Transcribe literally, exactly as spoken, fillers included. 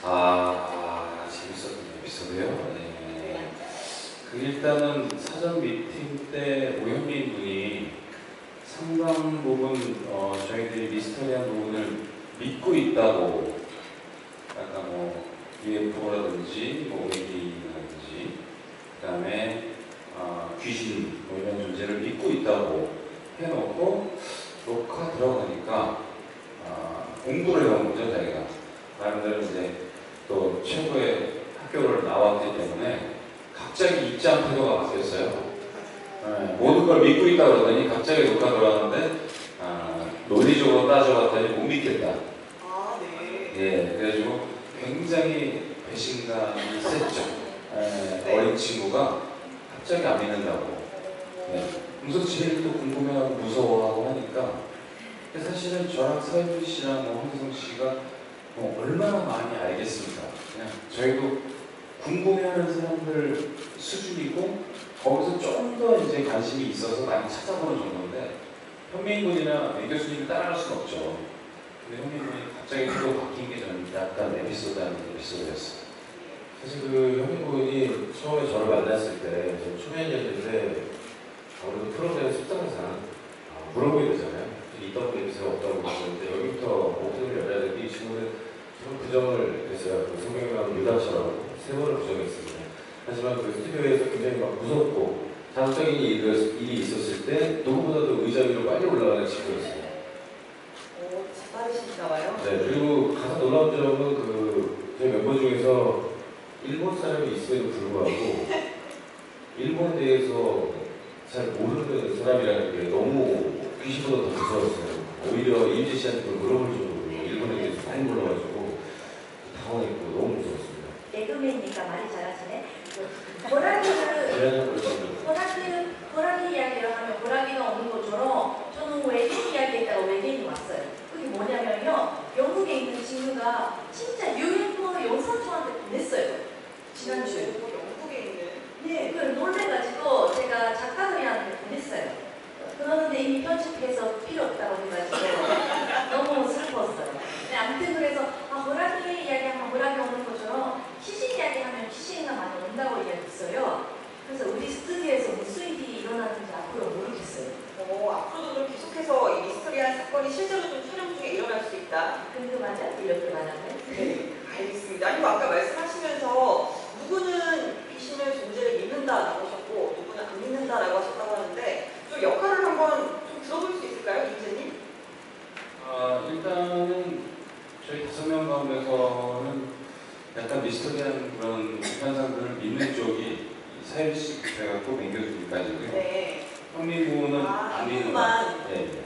아, 재밌었던 에피소드요? 네. 그 일단은 사전 미팅 때 오현민 분이 상당 부분 어, 저희들이 미스터리한 부분을 믿고 있다고, 약간 뭐 유에프오라든지 뭐 외계인이라든지 그 다음에 어, 귀신 뭐 이런 존재를 믿고 있다고 해놓고 녹화 들어가니까 어, 공부를 해온 거죠. 자기가 나름대로 이제 또 최고의 학교를 나왔기 때문에 갑자기 입장 태도가 바뀌었어요. 네, 모든 걸 믿고 있다 그러더니 갑자기 녹화 들어왔는데 아, 논리적으로 따져봤더니 못 믿겠다. 아, 네. 예, 그래가지고 굉장히 배신감이 셌죠. 예, 어린 친구가 갑자기 안 믿는다고. 네. 그래서 제일 또 궁금해하고 무서워하고 하니까 사실은 저랑 서현주 씨랑 뭐 황성 씨가 뭐 얼마나 많이 알겠습니까? 그냥 저희도 궁금해하는 사람들 수준이고 거기서 조금 더 이제 관심이 있어서 많이 찾아보는 정도인데 현민 군이나 맹 교수님이 따라갈 수는 없죠. 근데 현민 군이 갑자기 또 바뀐 게 저는 약간 에피소드 아닌 에피소드였어요. 사실 그 현민 군이 처음에 저를 만났을 때 저 초면이었는데 아무래도 프로그램 습성상 아, 물어보게 되잖아요. 있던 에피소드 없다고 그러는데 여기부터 목소리를 열어야 되는데 이 친구는 좀 부정을 했어요. 그 성경이랑 유다처럼 세 번을 부정했습니다. 하지만 그 스튜디오에서 굉장히 막 무섭고 자극적인 일이, 일이 있었을 때 누구보다도 의자 위로 빨리 올라가는 친구였어요. 오, 빠르신가 봐요. 네, 그리고 가장 놀라운 점은 그 저희 멤버 중에서 일본 사람이 있음에도 불구하고 일본에 대해서 잘 모르는 사람이라는 게 너무 귀신보다 더 무서웠어요. 오히려 이은지 씨한테 그걸 물어볼 정도로 일본에 대해서 많이 몰라가지고 당황했고 너무 무서웠습니다. 개그맨이니까 말이 잘하시네. 호랑이를 호랑이 호랑이 이야기를 하면 호랑이가 오는 것처럼 저는 외계인 이야기했다가 외계인이 왔어요. 그게 뭐냐면요, 영국에 있는 친구가 진짜 유엔포 용사촌한테 보냈어요. 지난주에. 영국에 있는. 네, 그걸 놀래가지고 제가 작가들한테 보냈어요. 그러는데 이미 편집해서 필요 없다고 해가지고 너무 슬펐어요. 네, 아무튼 그래서 아, 호랑이 이야기하면 호랑이 오는 것처럼 귀신 이야기하면 귀신이가 많이 온다고 이야기했어요. 그래서 우리 스튜디오에서 무슨 일이 일어나는지 앞으로 모르겠어요. 어, 앞으로도 좀 계속해서 이 미스터리한 사건이 실제로 좀 촬영 중에 일어날 수 있다. 궁금하죠? 이렇게 말하면. 네, 알겠습니다. 아니, 아까 말씀하시면서 누구는 귀신의 존재를 믿는다라고 하셨고 누구는 안 믿는다라고 하셨다고 하는데 좀 역할을 한번 좀 들어볼 수 있을까요, 이재님? 아, 일단은 저희 다섯 명 가운데서는 약간 미스터리한 그런 현상들을 믿는 쪽이 사일 씨 해갖고 맹 교수님까지고요. 네. 현민 군은 아, 안 믿는 것 만 같아요. 네.